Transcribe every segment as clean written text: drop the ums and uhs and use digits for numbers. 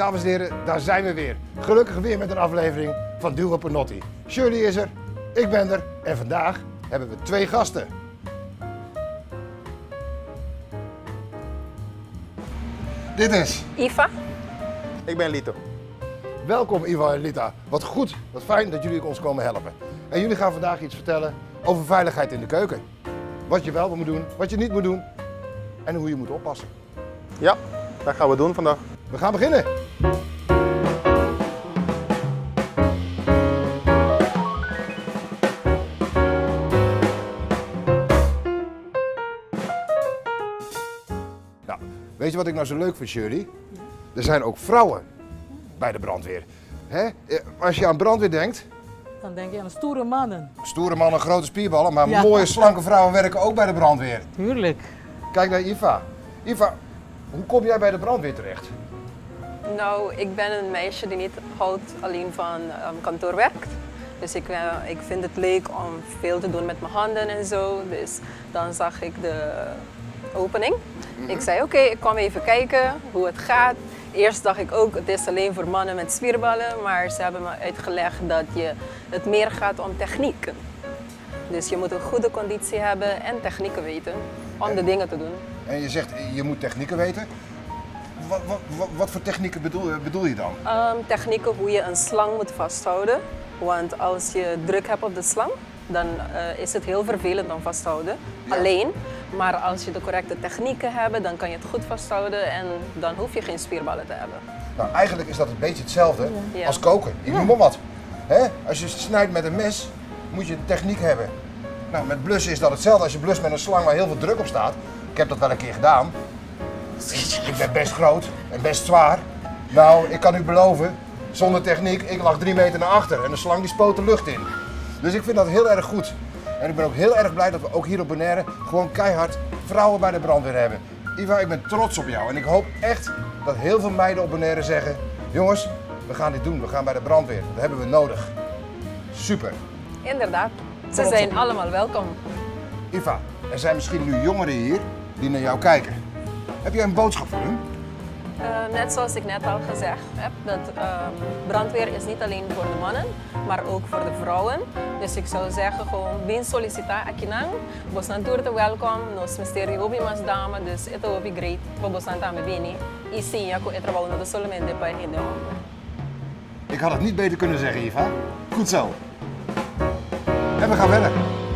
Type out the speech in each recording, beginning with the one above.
Dames en heren, daar zijn we weer. Gelukkig weer met een aflevering van Duo Panotti. Shirley is er, ik ben er en vandaag hebben we twee gasten. Dit is Iva. Ik ben Lito. Welkom Iva en Lita. Wat goed, wat fijn dat jullie ons komen helpen. En jullie gaan vandaag iets vertellen over veiligheid in de keuken. Wat je wel moet doen, wat je niet moet doen en hoe je moet oppassen. Ja, dat gaan we doen vandaag. We gaan beginnen. Nou, weet je wat ik nou zo leuk vind, Shirley? Er zijn ook vrouwen bij de brandweer. Hè? Als je aan brandweer denkt, Dan denk je aan stoere mannen. stoere mannen, grote spierballen, maar Ja. mooie slanke vrouwen werken ook bij de brandweer. Tuurlijk. Kijk naar Iva. Iva, hoe kom jij bij de brandweer terecht? Nou, ik ben een meisje die niet houdt alleen van kantoor werkt. Dus ik vind het leuk om veel te doen met mijn handen en zo. Dus dan zag ik de opening. Ik zei oké, ik kom even kijken hoe het gaat. Eerst dacht ik ook, het is alleen voor mannen met spierballen. Maar ze hebben me uitgelegd dat het meer gaat om technieken. Dus je moet een goede conditie hebben en technieken weten om de dingen te doen. En je zegt, je moet technieken weten. Wat voor technieken bedoel je dan? Technieken hoe je een slang moet vasthouden. Want als je druk hebt op de slang, dan is het heel vervelend om vasthouden. Ja. Alleen. Maar als je de correcte technieken hebt, dan kan je het goed vasthouden en dan hoef je geen spierballen te hebben. Nou, eigenlijk is dat een beetje hetzelfde Ja. als koken. Ik noem maar wat. Hè? Als je snijdt met een mes, moet je techniek hebben. Nou, met blussen is dat hetzelfde. Als je blust met een slang waar heel veel druk op staat. Ik heb dat wel een keer gedaan. Ik ben best groot en best zwaar. Nou, ik kan u beloven, zonder techniek, ik lag 3 meter naar achter en de slang die spoot de lucht in. Dus ik vind dat heel erg goed. En ik ben ook heel erg blij dat we ook hier op Bonaire gewoon keihard vrouwen bij de brandweer hebben. Iva, ik ben trots op jou en ik hoop echt dat heel veel meiden op Bonaire zeggen: jongens, we gaan dit doen, we gaan bij de brandweer. Dat hebben we nodig. Super. Inderdaad, ze Trots zijn op. allemaal welkom. Iva, er zijn misschien nu jongeren hier die naar jou kijken. Heb jij een boodschap voor hun? Net zoals ik net al gezegd heb, dat brandweer is niet alleen voor de mannen, maar ook voor de vrouwen. Dus ik zou zeggen gewoon, bin solicita akinang, bos natuurlijk welkom, nos mysterie hobby mas dame, dus het hobby great, we bos aan bini, i sim ja ko etrabajo no solamente para gente hombre. Ik had het niet beter kunnen zeggen, Iva. Goed zo. En we gaan verder.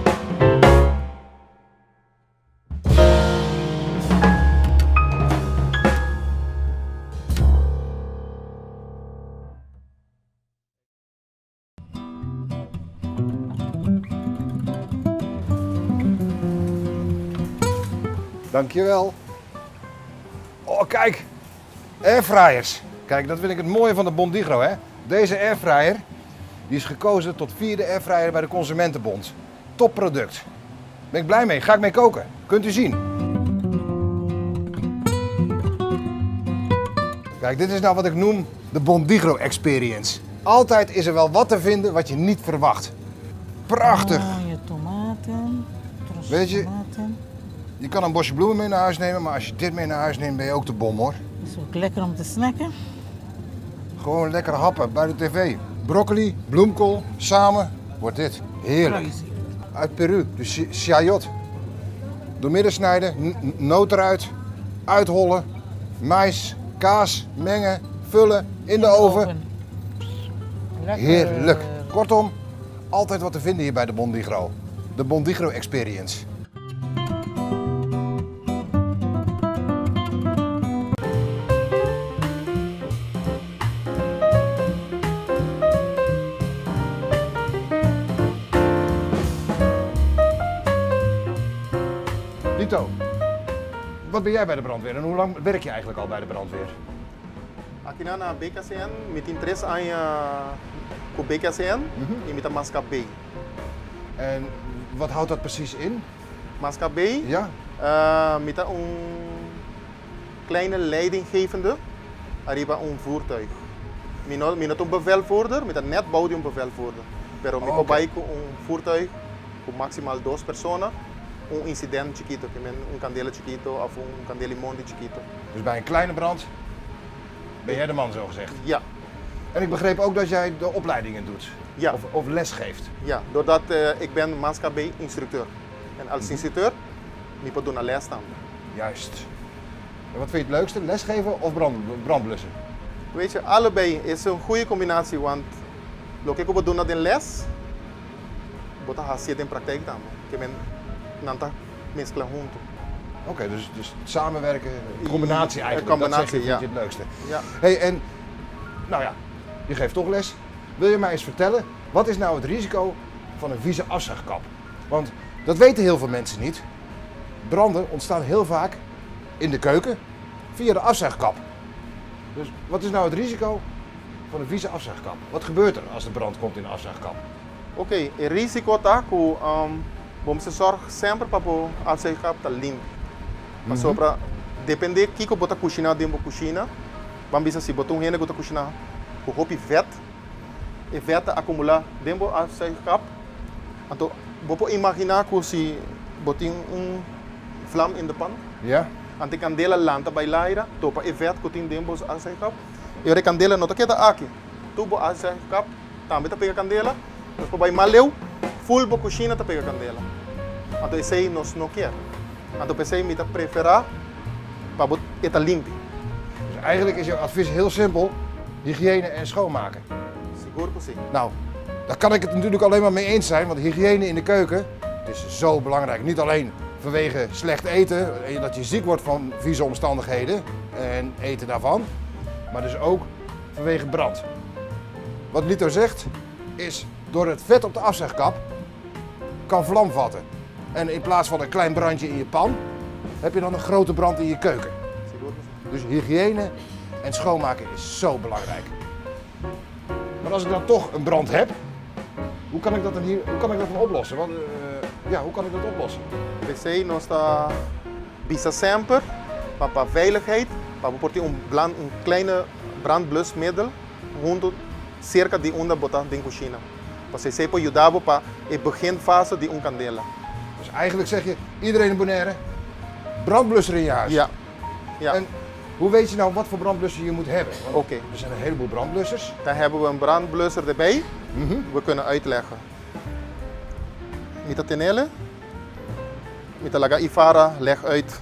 Dankjewel. Oh, kijk. Airfryers. Kijk, dat vind ik het mooie van de Bondigro, hè. Deze airfryer die is gekozen tot 4e airfryer bij de Consumentenbond. Topproduct. Ben ik blij mee. Ga ik mee koken. Kunt u zien. Kijk, dit is nou wat ik noem de Bondigro Experience. Altijd is er wel wat te vinden wat je niet verwacht. Prachtig. Mooie tomaten. Tros Weet je- tomaten. Je kan een bosje bloemen mee naar huis nemen, maar als je dit mee naar huis neemt ben je ook de bom, hoor. Is ook lekker om te snacken. Gewoon lekker happen bij de tv. Broccoli, bloemkool, samen wordt dit heerlijk. Crazy. Uit Peru, dus chayot. Doormidden snijden, noot eruit, uithollen, mais, kaas, mengen, vullen, in de oven. Lekker. Heerlijk. Kortom, altijd wat te vinden hier bij de Bondigro. De Bondigro Experience. Lito, wat ben jij bij de brandweer en hoe lang werk je eigenlijk al bij de brandweer? Aqui na BKCN, met interesse aan com BKCN e met a Mascabey. En wat houdt dat precies in? Mascabey, Ja? met een kleine leidinggevende, arriba een voertuig. Met een bevelvoerder, met een net bouwt een bevelvoerder. Pero me Oké. okay. een voertuig, com maximaal 2 personas, un incidente chiquito, que men un candela chiquito of un candelimón chiquito. Dus bij een kleine brand ben jij de man zo gezegd. Ja, En ik begreep ook dat jij de opleidingen doet. Ja. Of les geeft. ja. Doordat ik ben maatschappij-instructeur. En als instructeur, niet doen naar les staan. Juist. En wat vind je het leukste? Lesgeven of brandblussen? Weet je, allebei is een goede combinatie, want lo que ik doen naar de les, bota hasil in praktijk dan. Ik ben nanta mezcla junto. Oké, dus samenwerken, combinatie eigenlijk. combinatie, dat zeg je, ja. vind je het leukste. Ja. Hey, en nou ja, je geeft toch les. Wil je mij eens vertellen, wat is nou het risico van een vieze afzuigkap? Want dat weten heel veel mensen niet. Branden ontstaan heel vaak in de keuken via de afzuigkap. Dus wat is nou het risico van een vieze afzuigkap? Wat gebeurt er als de brand komt in de afzuigkap? Oké, het risico tá que vamos zorgen sempre para o afzuigkap tá limpo. Mas sopra depende kiko bota cozinhar dentro da cozinha. Vamos ver se botar rene bota cozinhar com roupa vet. E vet acumular dentro do afzuigkap. Então, vou imaginar que se botar vlam in de pan. Ja? Ante candela lanta bij laira, topa e vet que tem dentro do afzuigkap. E a candela não tá queda aqui. Tubo afzuigkap, também tá pega candela. Depois vai maleu, full bo cozinha tá pega candela. Então esse aí nós não quer. Então esse aí me tá preferar para botar eta limpo. Dus eigenlijk is jouw advies heel simpel. Hygiëne en schoonmaken. Seguro que sim. Nou, daar kan ik het natuurlijk alleen maar mee eens zijn, want hygiëne in de keuken, het is zo belangrijk. Niet alleen vanwege slecht eten, en dat je ziek wordt van vieze omstandigheden en eten daarvan, maar dus ook vanwege brand. Wat Lito zegt is, door het vet op de afzuigkap kan vlam vatten. En in plaats van een klein brandje in je pan, heb je dan een grote brand in je keuken. Seguro que sim. Dus hygiëne en schoonmaken is zo belangrijk. Maar als ik dan toch een brand heb, hoe kan ik dat dan oplossen? Want, hoe kan ik dat oplossen? Esse aí nós tá bisa sempre para veiligheid, para botar um kleine brandblusmiddel junto cerca de onde botar dentro da cozinha. Para você pode ajudar para a beginfase de candela. Dus eigenlijk zeg je, iedereen in Bonaire, brandblusser in je huis. Ja. Ja. En hoe weet je nou wat voor brandblusser je moet hebben? Want Oké. er zijn een heleboel brandblussers. Dan hebben we een brandblusser erbij. We kunnen uitleggen. Met de tenelle, met de laga ifara, leg uit.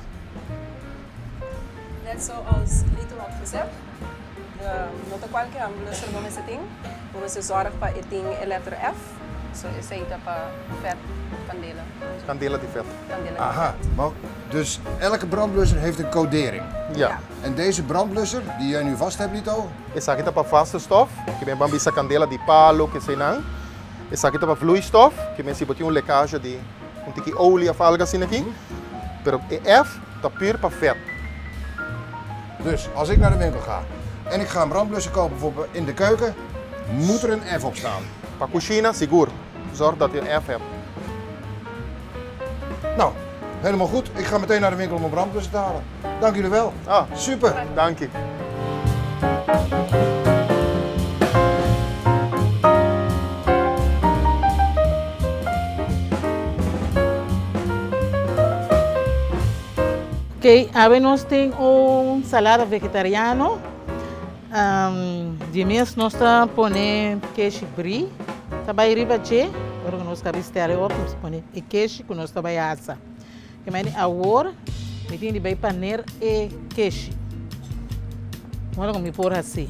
Net zoals Lito had gezegd, nota qualquer blusser vamos ter, vamos zorgen para a letra F, so esse aí tá para vet, candela. Candela de vet. Candela. Aha, maar dus elke brandblusser heeft een codering. Ja. En deze brandblusser die jij nu vast hebt, Lito, Essa aqui tá para vaste stof, que vem bambisa candela de palo, que sei não. Essa aqui tá para vloeistof, que vem se botar lekkage de tique olie of algo assim aqui. Pero e F tá puur para vet. dus als ik naar de winkel ga en ik ga een brandblusser kopen voor in de keuken, moet er een F op staan. Para cozinha, seguro. Zorg dat je een F hebt. Nou, helemaal goed. Ik ga meteen naar de winkel om een brandblusser te halen. Dank jullie wel. Ah, Super. dank je. Ok, agora nós temos salada vegetariano. De mês nós estamos pondo queijo brie. Trabalha riba de, agora nós queremos estar op, nós põe e queijo que nós trabalha assa. Que mais agora, me tem de bem paneiro e queijo. Agora me pôr assim.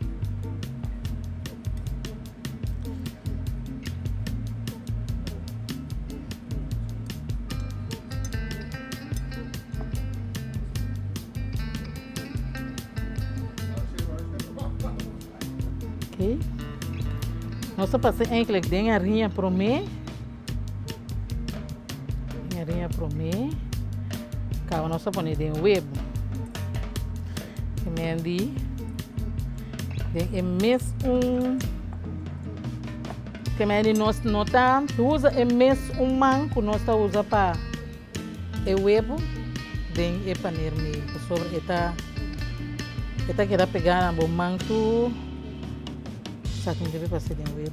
Ok. Nós passamos eigenlijk dingen arinha para mim. Arinha para mim. Cá nós põe dentro web. Que me andi. É mesmo que me andi nós nota usa é mesmo man que nós usa para é web. Den é paneiro me sobre eta que dá pegar na bom manto. Ça qui devait passer d'un web.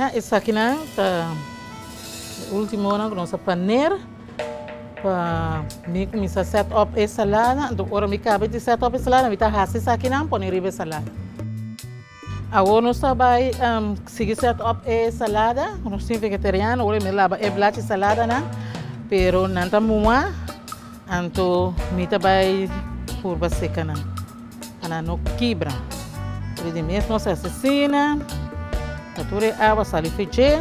Ja, essa aqui não tá o último ano que nós paneira para me começar a set up a salada, então agora me cabe de set up a salada, me tá rasa essa aqui não, põe riba salada. Agora nós vai seguir set up a salada, nós temos vegetariano, agora me lava a blate salada não, pero não tá mua, então me tá vai curva seca não, ana não quebra. De mesmo nós assassina, captura água, sal e feijão.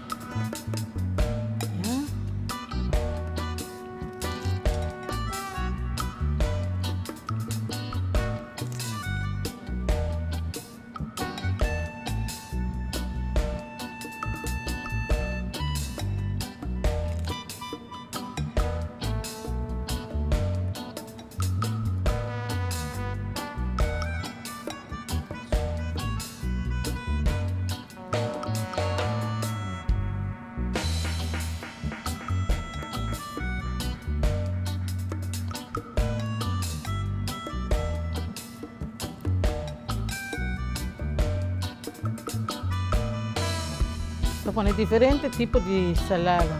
Pone diferentes tipos de salada.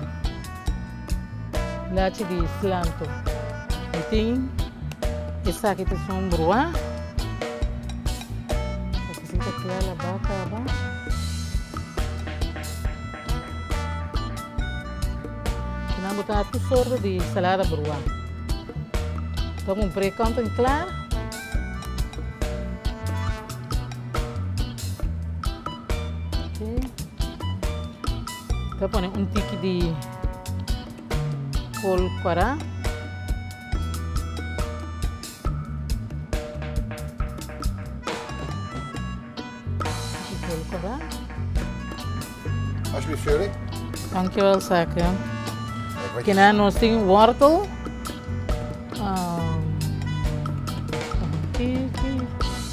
Lache de cilantro. E tem essa aqui que são bruá. Aqui se está clara, vaca, e nós botamos tudo sorte de salada bruá. Então comprei canto em claro. Kita pone un tiki di col quará. Col quará. Alsjeblieft, Shirley. Dankjewel, zaken. Aqui nós temos wortel. Tiki.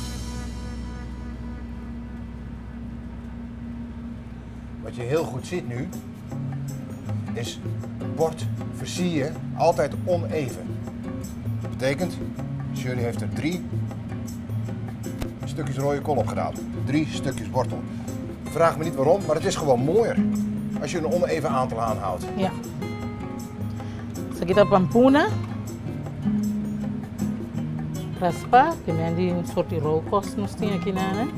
Wat je heel goed ziet nu, is het bord versier je altijd oneven. Dat betekent, Shirley heeft er 3 stukjes rode kool op gedaan. 3 stukjes wortel. Vraag me niet waarom, maar het is gewoon mooier als je een oneven aantal aanhoudt. Ja. Essa aqui tá pampuna. Raspa, que me andi um sorte de rocos nós tem aqui na, né?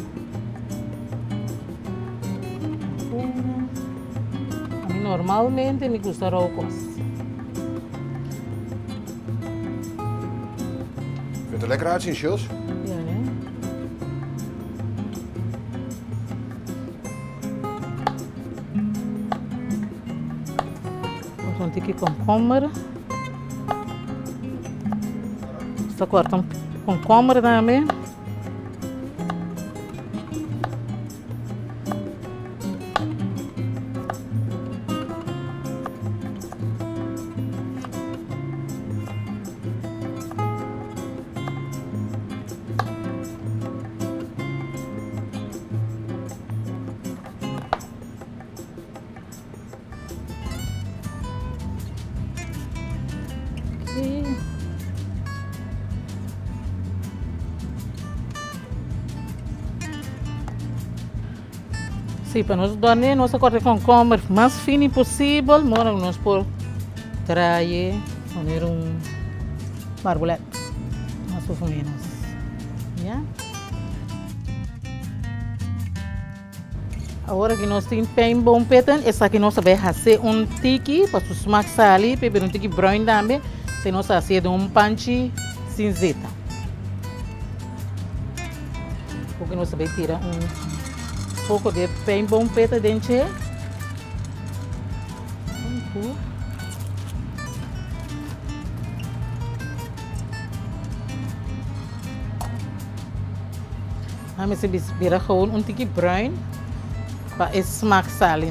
Normalmente me gusta rocos. Vindt het er lekker uitzien, Jules? Ja, né? Vamos ter que concombre. Está cortando concombre também. Sim, para nós donner nós cortamos concombre mais fino possível, mora nós por trazer, poner marbolete, mais ou menos, yeah? Agora que nós temos bem bom petan, essa aqui nós vai fazer tiki para os smack sali, para tiki brown também, se nós fazer panchi cinzenta. Porque nós vai tirar pouco de bem bom peta dentro. Vamos virar gewoon tiki bruin para esse smaak salim.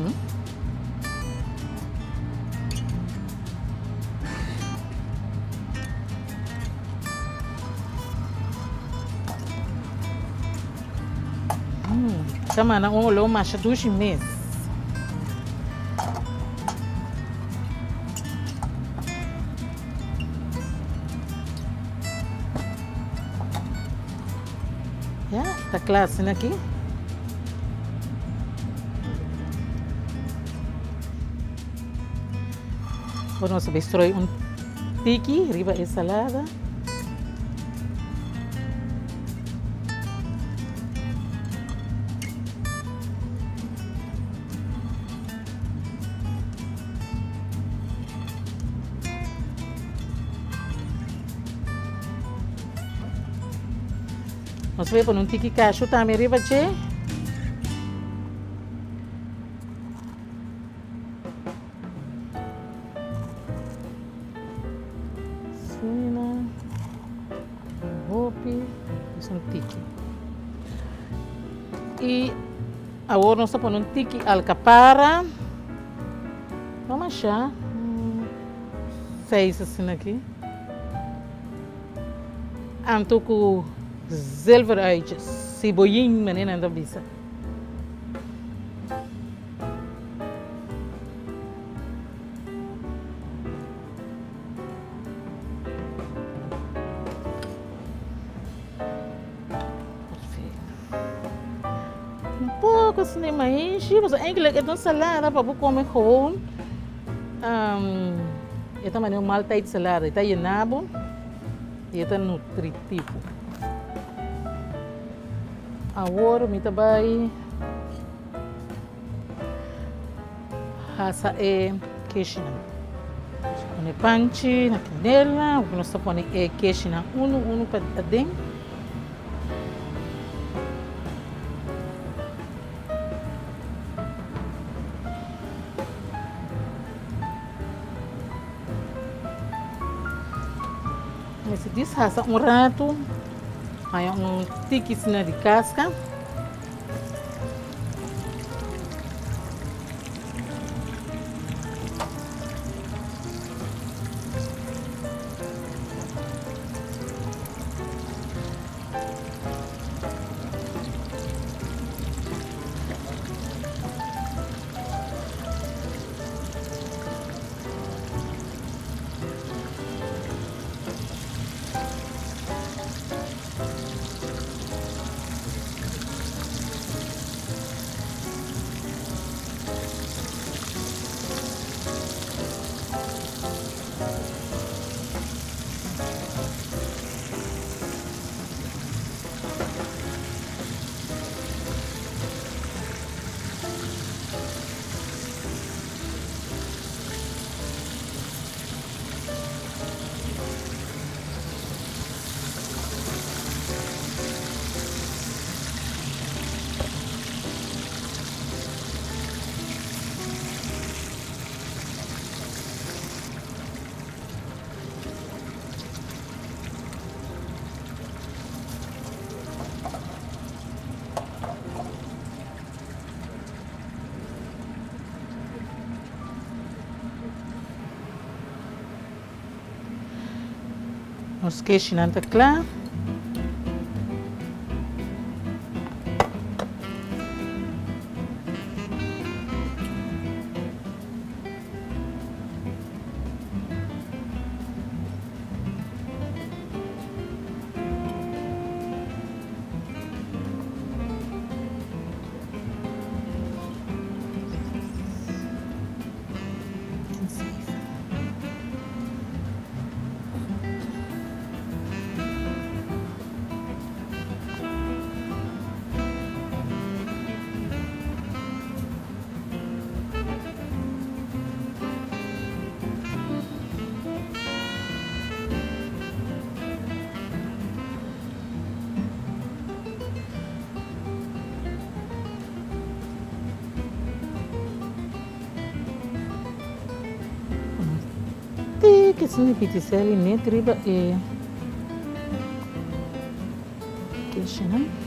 Sama na lo masha dushi mes. Ya, tá classe aqui. Vamos destruir tiki, riba ensalada. Nós vamos pôr tiki cashew também, riba, che. Sina, hopi, isso tiki. E agora nós vamos pôr tiki alcapara. Vamos achar. 6 assim aqui. Antuco zilveruitjes, cebollin, menina, en dat bisa. Pouco assim de mais, mas eigenlijk é uma salada para comer gewoon. É também uma maaltijd salada, é llenado e é nutritivo. Agora, me trabalho é queijo. Põe panchi na canela, nós põe queijo na uno para dentro. Mas se desrasa rato. Aí tiki de casca. Ons queijo não está claro. Que se piticeli ne treba queijo, não?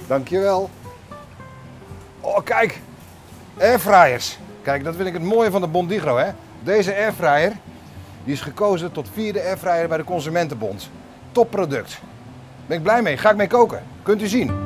Dankjewel. Oh, kijk. Airfryers. Kijk, dat vind ik het mooie van de Bondigro, hè. Deze airfryer die is gekozen tot 4e airfryer bij de Consumentenbond. Topproduct. Ben ik blij mee. Ga ik mee koken. Kunt u zien.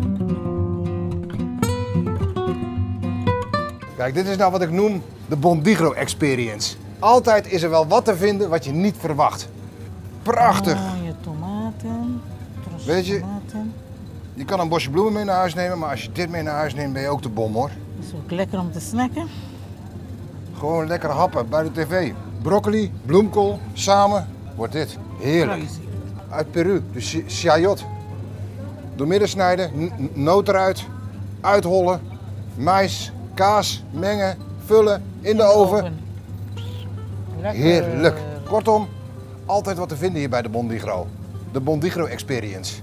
Kijk, dit is nou wat ik noem de Bondigro Experience. Altijd is er wel wat te vinden wat je niet verwacht. Prachtig. Mooie tomaten. Weet je- Tomaten. Je kan een bosje bloemen mee naar huis nemen, maar als je dit mee naar huis neemt ben je ook de bom, hoor. Is ook lekker om te snacken. Gewoon lekker happen bij de tv. Broccoli, bloemkool, samen wordt dit. Heerlijk. Crazy. Uit Peru, de chayote. Doormidden snijden, noot eruit, uithollen, mais, kaas, mengen, vullen, in de oven. Lekker. Heerlijk. Kortom, altijd wat te vinden hier bij de Bondigro. De Bondigro Experience.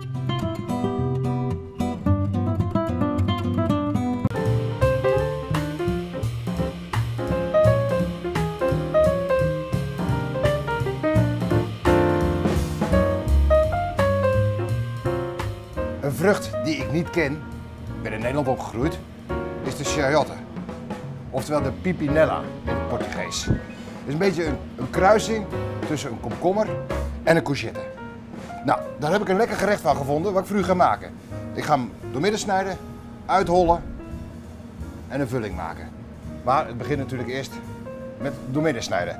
Een vrucht die ik niet ken, ik ben in Nederland opgegroeid, is de chayote. Oftewel de pipinella in het Portugees. Het is een beetje een kruising tussen een komkommer en een courgette. Nou, daar heb ik een lekker gerecht van gevonden wat ik voor u ga maken. Ik ga hem doormidden snijden, uithollen en een vulling maken. Maar het begint natuurlijk eerst met doormidden snijden.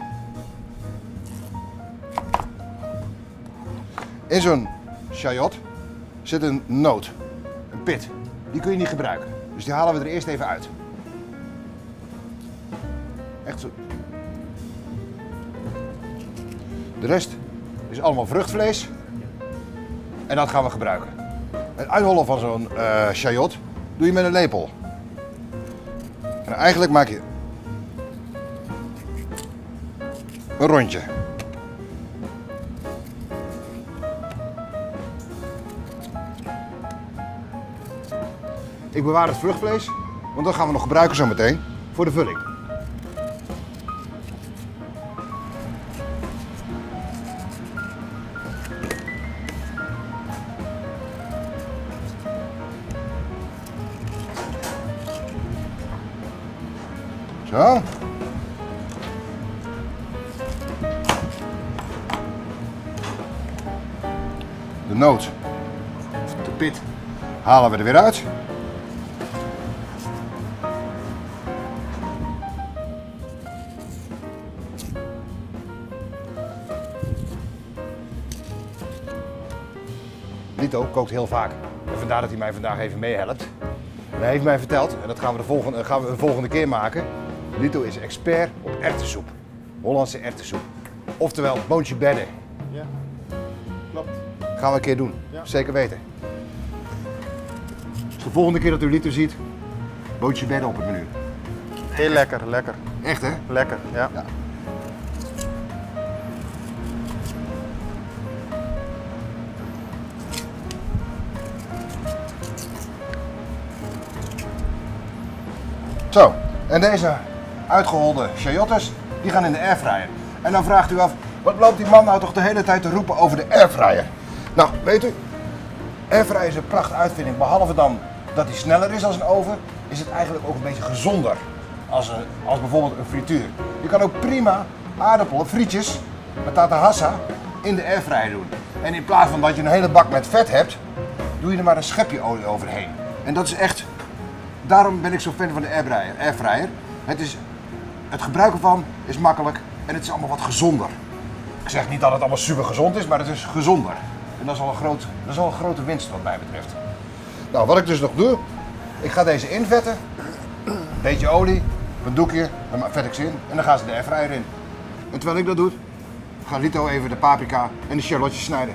In zo'n chayote zit een noot, een pit. Die kun je niet gebruiken. Dus die halen we er eerst even uit. Echt zo. De rest is allemaal vruchtvlees. En dat gaan we gebruiken. Het uithollen van zo'n chayote doe je met een lepel. En eigenlijk maak je een rondje. Ik bewaar het vruchtvlees, want dat gaan we nog gebruiken zometeen voor de vulling. Zo. De noot, de pit, halen we er weer uit. Lito kookt heel vaak en vandaar dat hij mij vandaag even meehelpt. En hij heeft mij verteld, en dat gaan we een volgende keer maken. Lito is expert op erwtensoep. Hollandse erwtensoep. Oftewel boontje bedden. Ja, klopt. Gaan we een keer doen. Ja. Zeker weten. Dus de volgende keer dat u Lito ziet, boontje bedden op het menu. Heel lekker, lekker. Echt hè? Lekker, ja. Ja. Zo, en deze uitgeholde chayotes, die gaan in de airfryer. En dan vraagt u af, wat loopt die man nou toch de hele tijd te roepen over de airfryer? Nou, weet u, airfryer is een pracht uitvinding. Behalve dan dat hij sneller is als een oven, is het eigenlijk ook een beetje gezonder als bijvoorbeeld een frituur. Je kan ook prima aardappelen, frietjes, patata hassa, in de airfryer doen. En in plaats van dat je een hele bak met vet hebt, doe je er maar een schepje olie overheen. En dat is echt... Daarom ben ik zo fan van de airfryer. Het gebruik ervan is makkelijk en het is allemaal wat gezonder. Ik zeg niet dat het allemaal super gezond is, maar het is gezonder. En dat is al een grote winst wat mij betreft. Nou, wat ik dus nog doe, ik ga deze invetten. Een beetje olie, een doekje, dan vet ik ze in en dan gaan ze de airfryer in. En terwijl ik dat doe, gaat Lito even de paprika en de shallotjes snijden.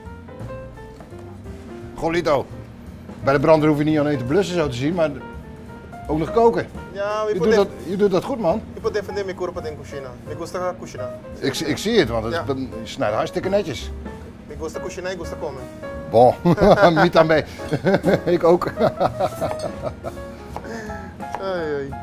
Goh Lito, bij de brander hoef je niet alleen te blussen zo te zien, maar ook nog koken. Ja, Je doet dat goed, man. je puede defender mi cuerpo en cocina. Me gusta cocinar. Ik zie het, want Ja. je snijdt hartstikke netjes. Me gusta cocinar y gusta comer. Bon, niet aan mee. Ik ook. Ay, ay.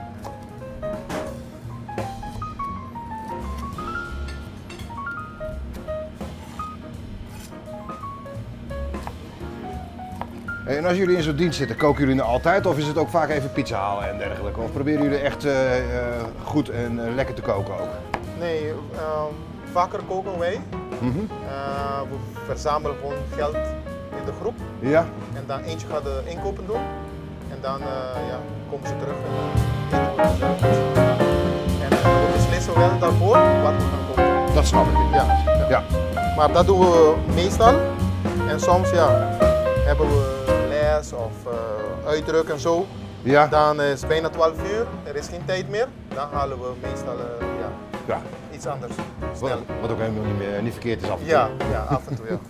En als jullie in zo'n dienst zitten, koken jullie nou altijd of is het ook vaak even pizza halen en dergelijke? Of proberen jullie echt goed en lekker te koken ook? Nee, vaker koken wij. We verzamelen gewoon geld in de groep. Ja? En dan eentje gaat de inkopen doen. En dan ja, komen ze terug en eten we gezellig. En we beslissen wel daarvoor wat we gaan koken. Dat snap ik. Ja. Maar dat doen we meestal. En soms ja, hebben we les of uitdruk en zo. Ja? Dan is het bijna 12 uur, er is geen tijd meer. Dan halen we meestal Ja. iets anders. Wat, Snel. wat ook helemaal niet verkeerd is af en toe. Ja, af en toe ja.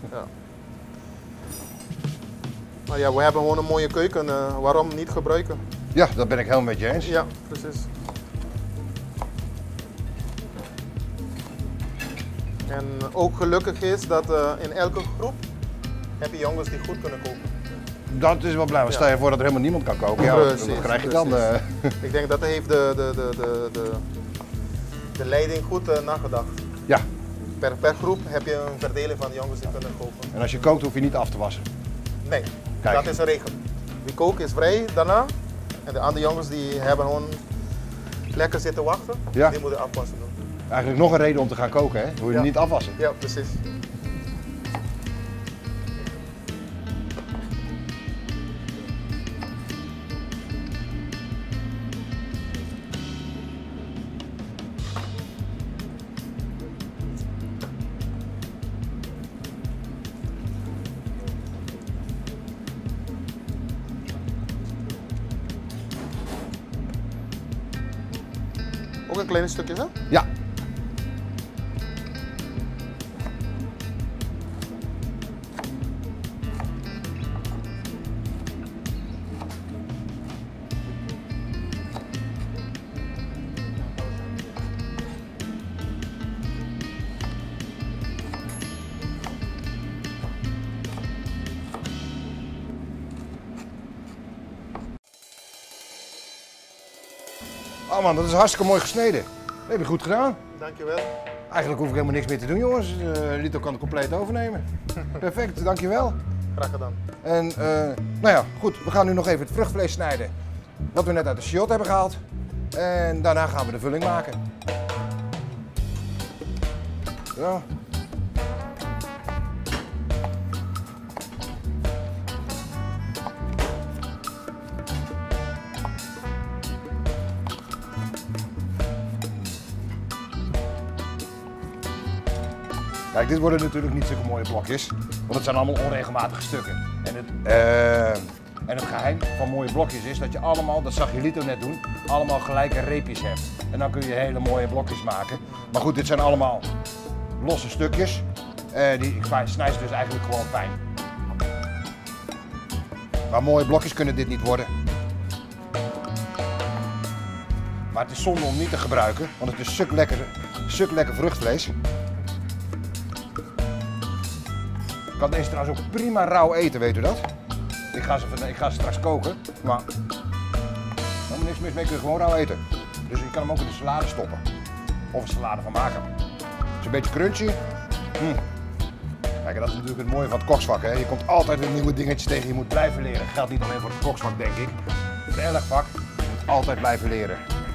Maar ja, we hebben gewoon een mooie keuken, waarom niet gebruiken? Ja, dat ben ik helemaal met je eens. Ja, precies. En ook gelukkig is dat in elke groep heb je jongens die goed kunnen koken. Dat is wel blij, want stel je voor dat er helemaal niemand kan koken. Ja, Precies, wat krijg je dan? Ik denk dat heeft de leiding goed nagedacht. Ja, Per groep heb je een verdeling van jongens die kunnen koken. en als je kookt hoef je niet af te wassen. Nee, Kijk. dat is een regel. Wie kookt is vrij daarna. En de andere jongens die hebben gewoon lekker zitten wachten. Ja. Die moeten afwassen doen. Eigenlijk nog een reden om te gaan koken, hè? Hoe je Ja. niet afwassen. Ja, precies. Ook een kleine stukje, hè? Ja. Oh man, dat is hartstikke mooi gesneden. Dat heb je goed gedaan. Dankjewel. Eigenlijk hoef ik helemaal niks meer te doen, jongens. Lito kan het compleet overnemen. Perfect, dankjewel. Graag gedaan. En nou ja, goed, we gaan nu nog even het vruchtvlees snijden. Wat we net uit de chiotte hebben gehaald. En daarna gaan we de vulling maken. Ja. Kijk, dit worden natuurlijk niet zulke mooie blokjes, want het zijn allemaal onregelmatige stukken. En het geheim van mooie blokjes is dat je allemaal, dat zag je Lito net doen, allemaal gelijke reepjes hebt. En dan kun je hele mooie blokjes maken. Maar goed, dit zijn allemaal losse stukjes. Ik snij ze dus eigenlijk gewoon fijn. Maar mooie blokjes kunnen dit niet worden. Maar het is zonde om niet te gebruiken, want het is stuk lekker vruchtvlees. Ik kan deze trouwens ook prima rauw eten, weet u dat? Ik ga ze straks koken, maar helemaal niks mis mee, kun je gewoon rauw eten. Dus je kan hem ook in de salade stoppen. Of een salade van maken. Het is een beetje crunchy. Kijk, dat is natuurlijk het mooie van het koksvak. Hè? Je komt altijd weer nieuwe dingetjes tegen, je moet blijven leren. Dat geldt niet alleen voor het koksvak, denk ik. Voor elk vak, je moet altijd blijven leren.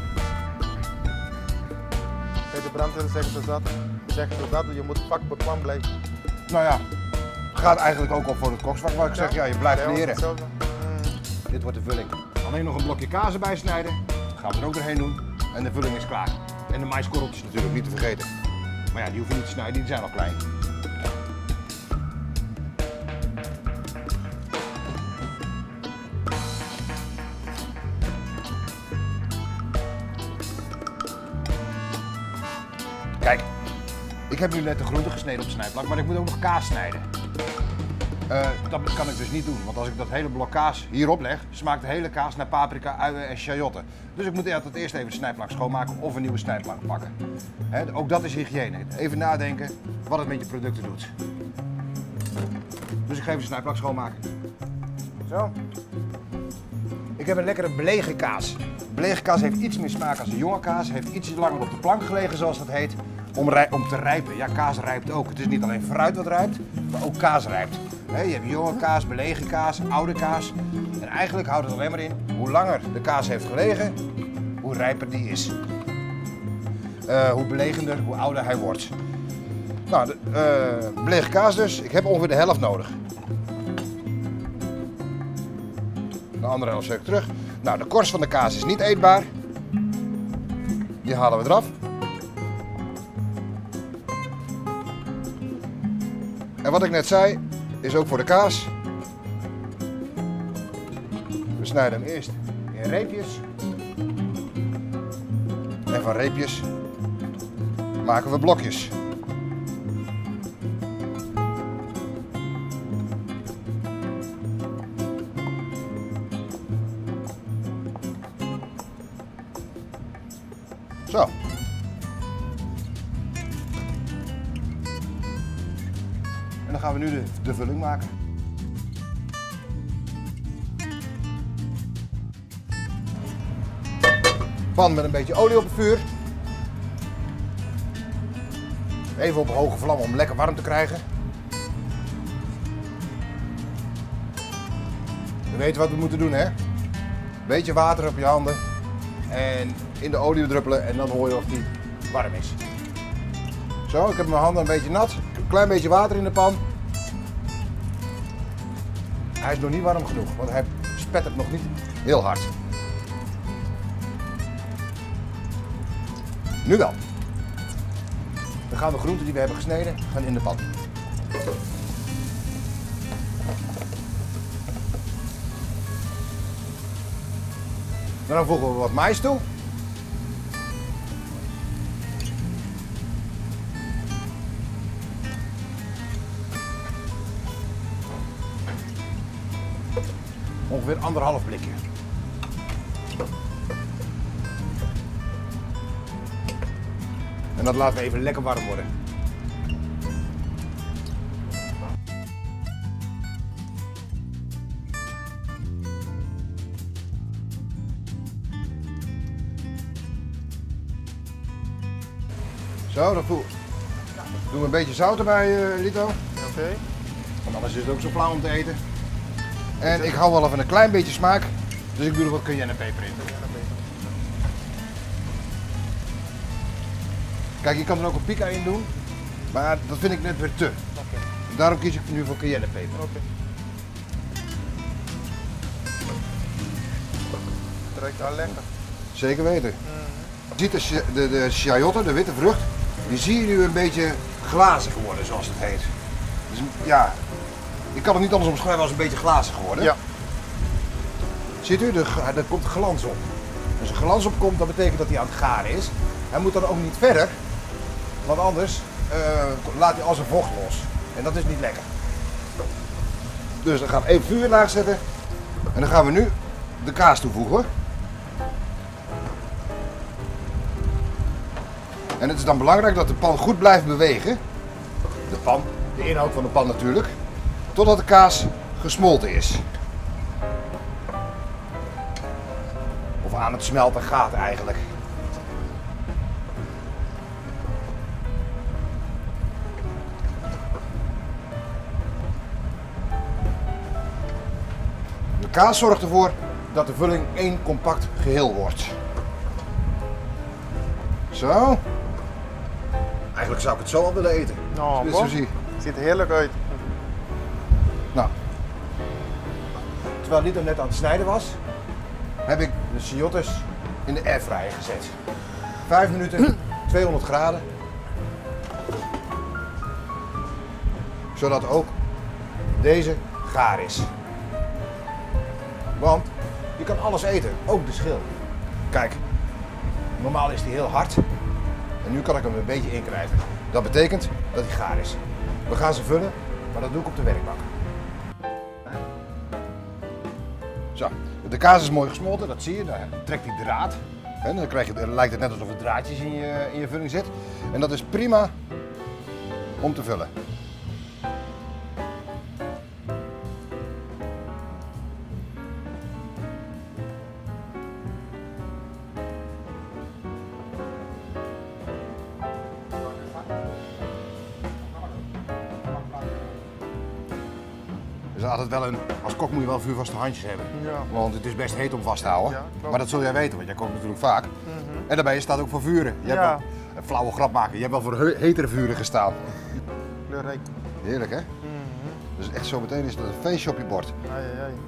Bij de brandweer zeggen ze dat, je moet vakbekwaam blijven. Nou ja, gaat eigenlijk ook op voor het koksvak, waar ik zeg, ja, je blijft leren. Hetzelfde. Dit wordt de vulling. Alleen nog een blokje kaas erbij snijden. Dat gaan we er ook doorheen doen. En de vulling is klaar. En de maiskorreltjes natuurlijk niet te vergeten. Maar ja, die hoeven niet te snijden, die zijn al klein. Kijk, ik heb nu net de groenten gesneden op de snijplank, maar ik moet ook nog kaas snijden. Dat kan ik dus niet doen, want als ik dat hele blok kaas hierop leg, smaakt de hele kaas naar paprika, uien en chayotte. Dus ik moet altijd eerst even de snijplank schoonmaken of een nieuwe snijplank pakken. Ook dat is hygiëne. Even nadenken wat het met je producten doet. Dus ik ga even de snijplank schoonmaken. Zo. Ik heb een lekkere belegen kaas. Belegen kaas heeft iets meer smaak als de jonge kaas, heeft iets langer op de plank gelegen, zoals dat heet. Om te rijpen. Ja, kaas rijpt ook. Het is niet alleen fruit wat rijpt, maar ook kaas rijpt. Je hebt jonge kaas, belegen kaas, oude kaas. En eigenlijk houdt het alleen maar in, hoe langer de kaas heeft gelegen, hoe rijper die is. Hoe belegender, hoe ouder hij wordt. Nou, de belegen kaas dus. Ik heb ongeveer de helft nodig. De andere helft zet ik terug. Nou, de korst van de kaas is niet eetbaar. Die halen we eraf. En wat ik net zei, is ook voor de kaas. We snijden hem eerst in reepjes. En van reepjes maken we blokjes. Zo. En dan gaan we nu de vulling maken. Pan met een beetje olie op het vuur. Even op hoge vlam om lekker warm te krijgen. We weten wat we moeten doen, hè? Beetje water op je handen en in de olie druppelen en dan hoor je of die warm is. Zo, ik heb mijn handen een beetje nat. Ik heb een klein beetje water in de pan. Hij is nog niet warm genoeg, want hij spettert nog niet heel hard. Nu wel. Dan gaan de groenten die we hebben gesneden gaan in de pan. Dan voegen we wat mais toe. Ongeveer 1,5 blikje. En dat laten we even lekker warm worden. Zo, dat voelt. Doen we een beetje zout erbij, Lito. Oké. Want anders is het ook zo flauw om te eten. En ik hou wel even een klein beetje smaak, dus ik doe er wat cayennepeper in. Kijk, je kan er ook een pica in doen, maar dat vind ik net weer te. Daarom kies ik nu voor cayennepeper. Het ruikt al lekker. Zeker weten. Je ziet de chayotte, de witte vrucht, die zie je nu een beetje glazig worden, zoals het heet. Dus ja, ik kan het niet anders omschrijven als een beetje glazig geworden. Ja. Ziet u, er komt glans op. Als er glans op komt, dat betekent dat hij aan het garen is. Hij moet dan ook niet verder, want anders laat hij al zijn vocht los. En dat is niet lekker. Dus dan gaan we even vuur laag zetten. En dan gaan we nu de kaas toevoegen. En het is dan belangrijk dat de pan goed blijft bewegen. De pan, de inhoud van de pan natuurlijk. Totdat de kaas gesmolten is. Of aan het smelten gaat eigenlijk. De kaas zorgt ervoor dat de vulling één compact geheel wordt. Zo. Eigenlijk zou ik het zo al willen eten. Nou, Als je dit zo ziet. Ziet er heerlijk uit. Nou. Terwijl Lito net aan het snijden was, heb ik de chayottes in de airfryer gezet. 5 minuten, 200 graden. Zodat ook deze gaar is. Want je kan alles eten, ook de schil. Kijk, normaal is die heel hard. En nu kan ik hem een beetje inkrijgen. Dat betekent dat hij gaar is. We gaan ze vullen, maar dat doe ik op de werkbak. Zo, de kaas is mooi gesmolten, dat zie je. Dan trekt hij draad. En dan lijkt het net alsof er draadjes in je vulling zit. En dat is prima om te vullen. Dus altijd wel als kok moet je wel vuurvaste handjes hebben. Ja. Want het is best heet om vast te houden. Ja, klopt. Maar dat zul jij weten, want jij kookt natuurlijk vaak. En daarbij staat ook voor vuren. Je hebt Ja. wel, een flauwe grap maken, je hebt wel voor hetere vuren gestaan. Kleurrijk. Heerlijk hè? Dus echt zo meteen is dat een feestje op je bord. Ai, ai, ai.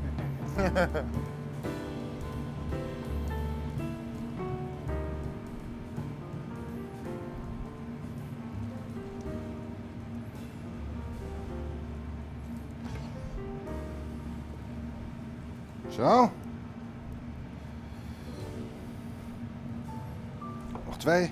Zo. Nog 2.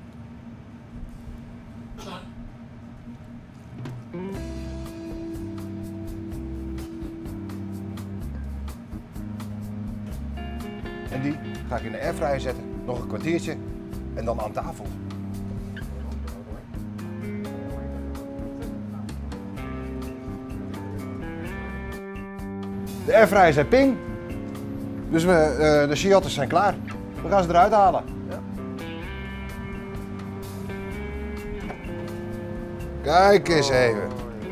En die ga ik in de airfryer zetten. Nog een kwartiertje. En dan aan tafel. De airfryer zijn ping. Dus de chiottes zijn klaar. We gaan ze eruit halen. Ja. Kijk eens even.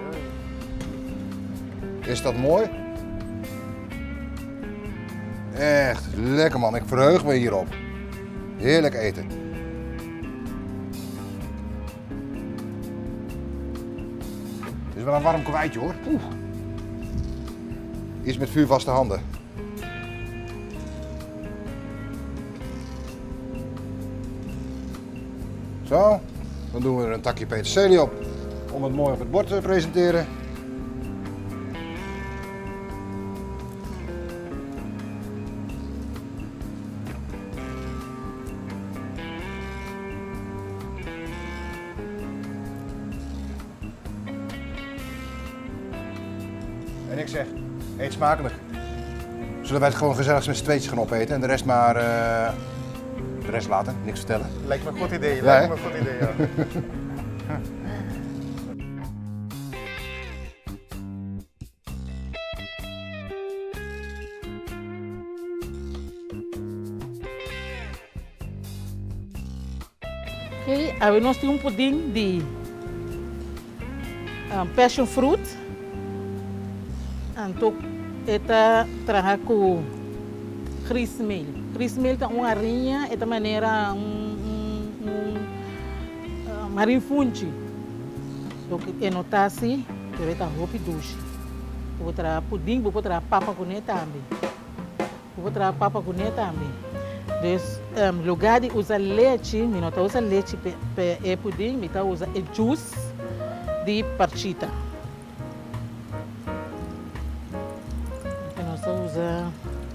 Is dat mooi? Echt lekker man, ik verheug me hierop. Heerlijk eten. Dit is wel een warm kwijtje hoor. Oeh. Iets met vuurvaste handen. Zo, dan doen we er een takje peterselie op om het mooi op het bord te presenteren. En ik zeg, eet smakelijk. Zullen wij het gewoon gezellig met z'n tweetjes gaan opeten en de rest maar de rest laten, niks vertellen. Lijkt me een goed idee. Ja, Lijkt hè? me een goed idee, ja. Okay, aí nós temos pudim de passion fruit. Então, esta traga com gristmeel. Gristmeel é uma arinha, é maneira marinfunchi. Então, é notasi, que vai estar roupa e duche. Vou trazer pudim, vou trazer papa com ele também. Vou trazer papa com ele também. Dus lugar de usar leite, me não usa leite para pudim, me usa juice de parchita. Nós usa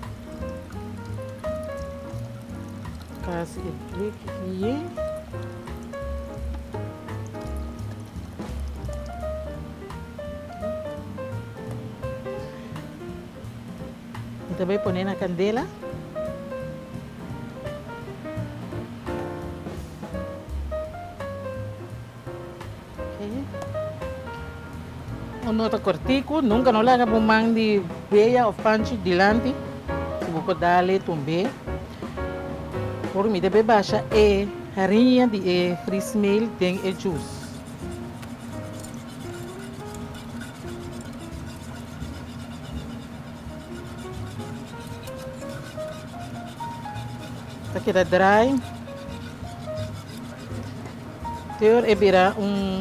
quase aqui. E também põe na candela. Nota cortico, nunca não larga para mão de beia ou pancho dilante. Se você dar leite também. Por mim, deve baixar é farinha de gristmeel tem e juice. Aqui da dry. Teor é virar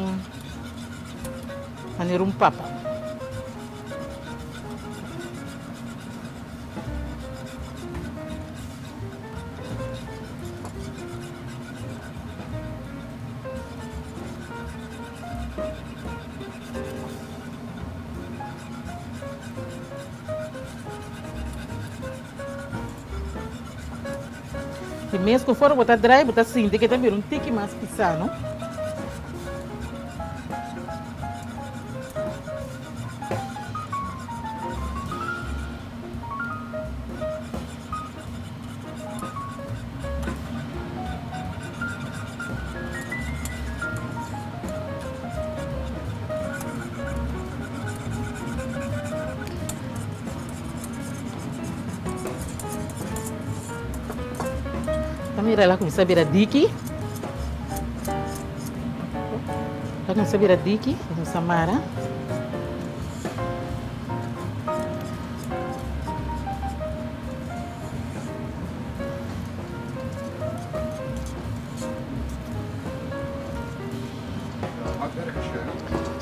maneira papa. E mesmo que for botar dry, botar assim, tem que ter um tique mais pisar, não? Mira, ela começa a virar dique. Ela começa a virar dique, começa a mara.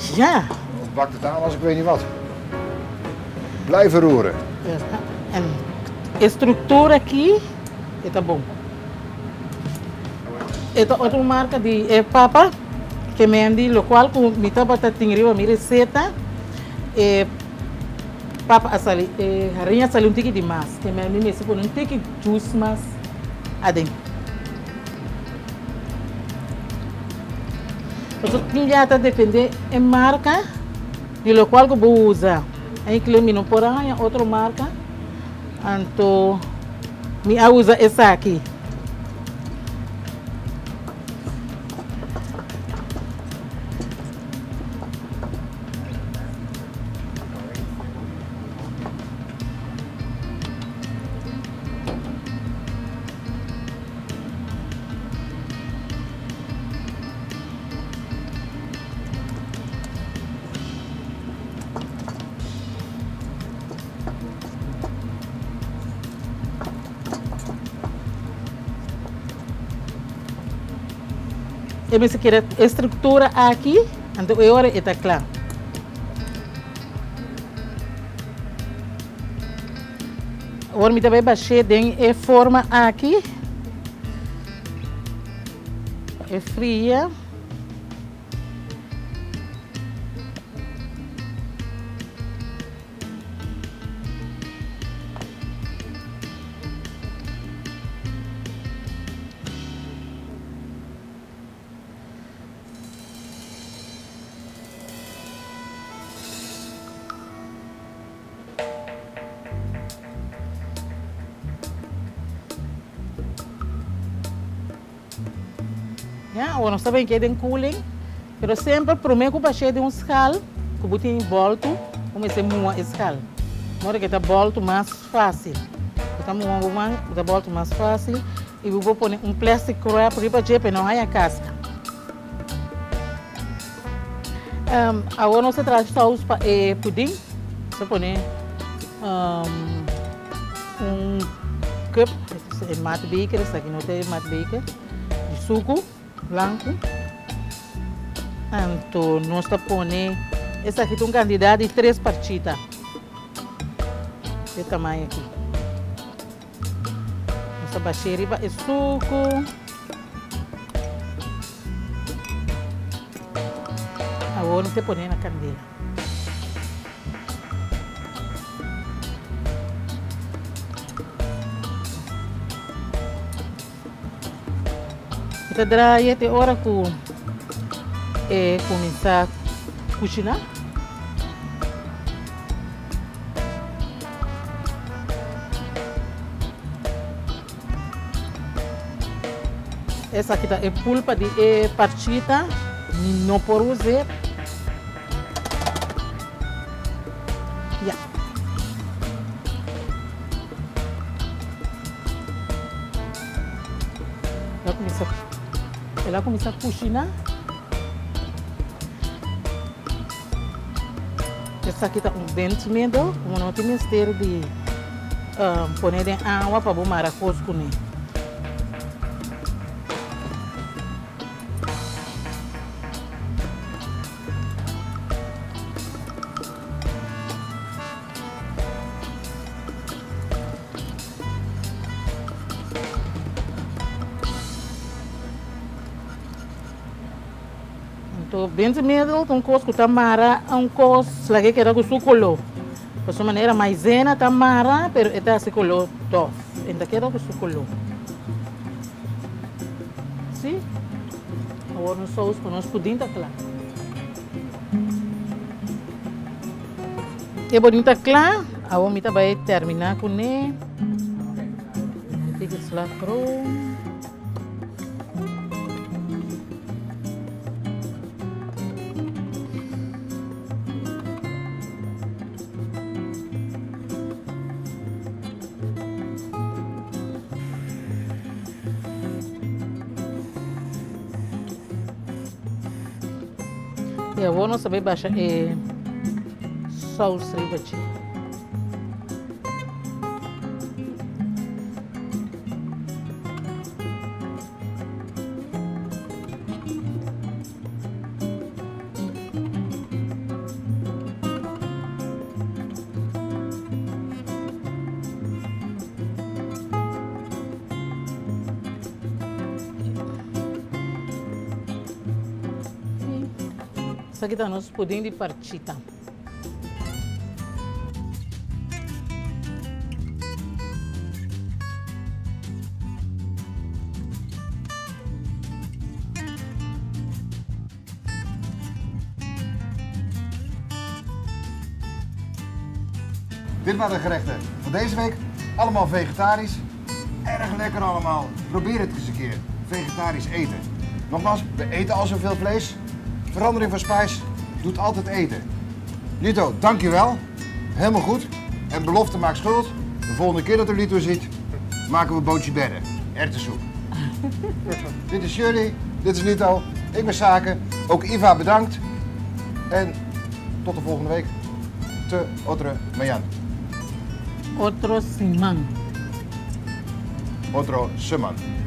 Ja. Of bakt het aan als ik weet niet wat. Blijven roeren. En a structura aqui está bom. Esta outra marca de papa que me andi local com mita batatinha mi receita papa asali rainha sali tiki de mas que me andi nesse por tiki juice mas adem. Então tinha tá depender a marca de local que vou usar. Aí que eu não por aí outra marca. Então me usa essa aqui. Eu me quero estrutura aqui, então agora está claro. Agora me também baixei em forma aqui, é fria. Ou não sabem que é de cooling, mas sempre prometo que baixei de escal, que botem em volta, comecei a moer escal. Agora que está volta mais fácil, está moer está volta mais fácil e vou pôr plastic wrap para não há casca. Agora nós traz sauce para pudim, você põe cup, é mate baker, esse aqui não tem mate baker, de suco branco. Então, nós estamos pondo essa aqui tem quantidade de 3 partidas. Esse tamanho aqui. Nós baixamos riba e suco. Agora nós estamos pondo na candela. Então, até a hora que começar a cozinhar. Essa aqui é pulpa de partida, não por usar. Yeah. Ela começa a cozinhar. Essa aqui está dentro mesmo, como não tem mistério de pôr em água para bombar a coisa com ele. Dentro mesmo, um coisa que tamara, coisa lá que era com sucolô. De sua maneira, maisena tamara, pero está se colou tof. Ainda que era com sucolô. Sim? Agora nós só para nós pudim tá claro. E bonito tá claro. Agora me vai terminar com ele. Fica lá pronto. E agora nós vamos baixar salsa ribachi. Isso aqui está nosso pudim de farchita. Dit waren de gerechten voor deze week. Allemaal vegetarisch. Erg lekker allemaal. Probeer het eens een keer. Vegetarisch eten. Nogmaals, we eten al zoveel vlees. Verandering van spijs doet altijd eten. Lito, dankjewel. Helemaal goed. En belofte maakt schuld. De volgende keer dat u Lito ziet, maken we bootje bedden. Erwtensoep. Dit is Shirley. Dit is Lito. Ik ben Zaken. Ook Iva bedankt. En tot de volgende week. Te Otre Mayan. Otro simán. Otro Seman.